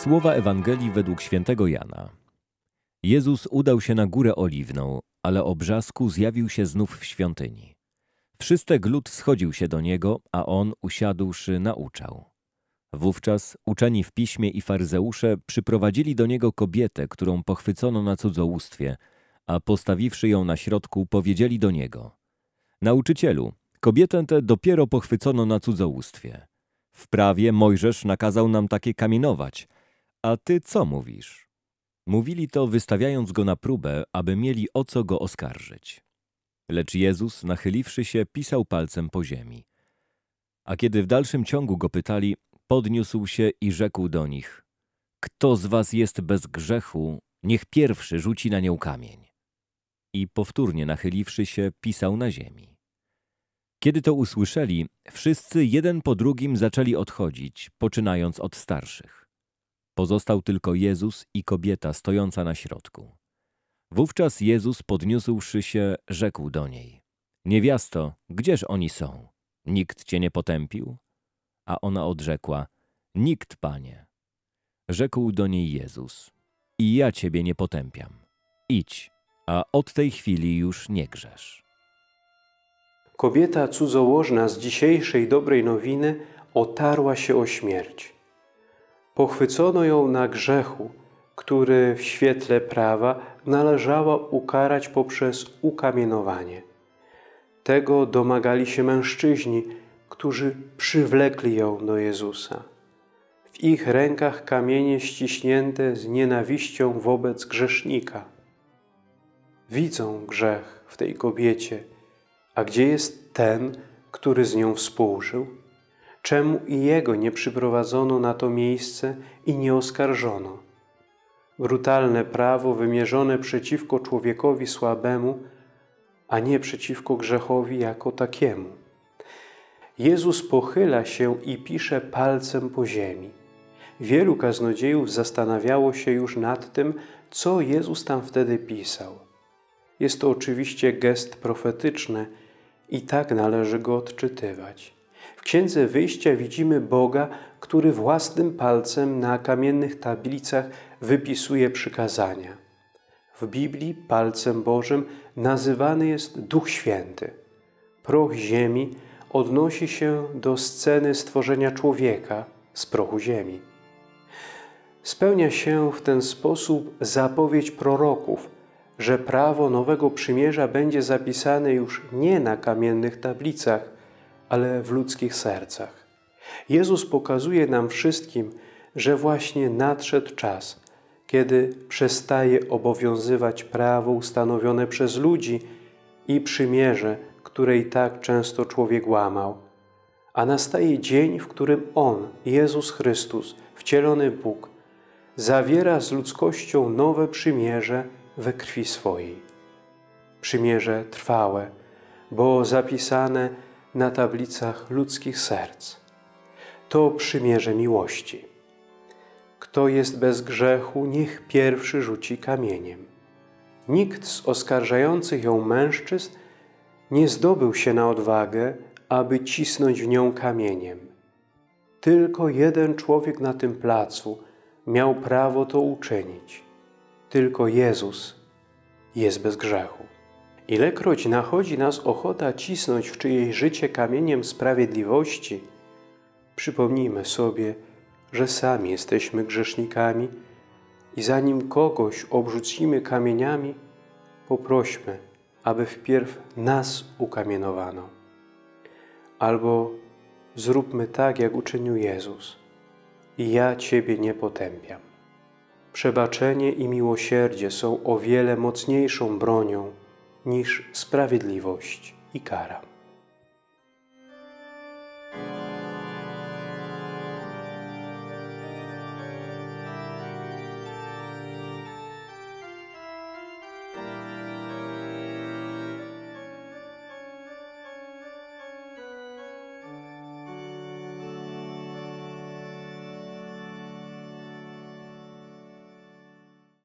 Słowa Ewangelii według świętego Jana. Jezus udał się na Górę Oliwną, ale o brzasku zjawił się znów w świątyni. Wszystek lud schodził się do Niego, a On, usiadłszy, nauczał. Wówczas uczeni w piśmie i faryzeusze przyprowadzili do Niego kobietę, którą pochwycono na cudzołóstwie, a postawiwszy ją na środku, powiedzieli do Niego: Nauczycielu, kobietę tę dopiero pochwycono na cudzołóstwie. W prawie Mojżesz nakazał nam takie kamienować, a Ty co mówisz? Mówili to, wystawiając Go na próbę, aby mieli o co Go oskarżyć. Lecz Jezus, nachyliwszy się, pisał palcem po ziemi. A kiedy w dalszym ciągu Go pytali, podniósł się i rzekł do nich: Kto z was jest bez grzechu, niech pierwszy rzuci na nią kamień. I powtórnie nachyliwszy się, pisał na ziemi. Kiedy to usłyszeli, wszyscy jeden po drugim zaczęli odchodzić, poczynając od starszych. Pozostał tylko Jezus i kobieta stojąca na środku. Wówczas Jezus, podniósłszy się, rzekł do niej: Niewiasto, gdzież oni są? Nikt cię nie potępił? A ona odrzekła: Nikt, Panie. Rzekł do niej Jezus: I ja ciebie nie potępiam. Idź, a od tej chwili już nie grzesz. Kobieta cudzołożna z dzisiejszej dobrej nowiny otarła się o śmierć. Pochwycono ją na grzechu, który w świetle prawa należało ukarać poprzez ukamienowanie. Tego domagali się mężczyźni, którzy przywlekli ją do Jezusa. W ich rękach kamienie ściśnięte z nienawiścią wobec grzesznika. Widzą grzech w tej kobiecie, a gdzie jest ten, który z nią współżył? Czemu i jego nie przyprowadzono na to miejsce i nie oskarżono? Brutalne prawo wymierzone przeciwko człowiekowi słabemu, a nie przeciwko grzechowi jako takiemu. Jezus pochyla się i pisze palcem po ziemi. Wielu kaznodziejów zastanawiało się już nad tym, co Jezus tam wtedy pisał. Jest to oczywiście gest profetyczny i tak należy go odczytywać. W Księdze Wyjścia widzimy Boga, który własnym palcem na kamiennych tablicach wypisuje przykazania. W Biblii palcem Bożym nazywany jest Duch Święty. Proch ziemi odnosi się do sceny stworzenia człowieka z prochu ziemi. Spełnia się w ten sposób zapowiedź proroków, że prawo nowego przymierza będzie zapisane już nie na kamiennych tablicach, ale w ludzkich sercach. Jezus pokazuje nam wszystkim, że właśnie nadszedł czas, kiedy przestaje obowiązywać prawo ustanowione przez ludzi i przymierze, które i tak często człowiek łamał. A nastaje dzień, w którym On, Jezus Chrystus, wcielony Bóg, zawiera z ludzkością nowe przymierze we krwi swojej. Przymierze trwałe, bo zapisane na tablicach ludzkich serc. To przymierze miłości. Kto jest bez grzechu, niech pierwszy rzuci kamieniem. Nikt z oskarżających ją mężczyzn nie zdobył się na odwagę, aby cisnąć w nią kamieniem. Tylko jeden człowiek na tym placu miał prawo to uczynić. Tylko Jezus jest bez grzechu. Ilekroć nachodzi nas ochota cisnąć w czyjeś życie kamieniem sprawiedliwości, przypomnijmy sobie, że sami jesteśmy grzesznikami i zanim kogoś obrzucimy kamieniami, poprośmy, aby wpierw nas ukamienowano. Albo zróbmy tak, jak uczynił Jezus: I ja Ciebie nie potępiam. Przebaczenie i miłosierdzie są o wiele mocniejszą bronią niż sprawiedliwość i kara.